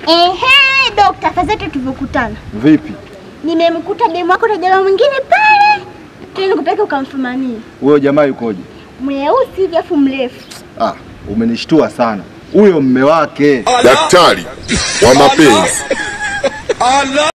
Dokta, fazete tulikutana. Vipi? Nimemkuta demu wako na jamaa mwingine pale. Tena nikupeleke ukamfumanie. Huyo jamaa yukoje? Mweusi hivi afu mrefu. Umenishtua sana. Huyo mume wake. Daktari wa mapenzi.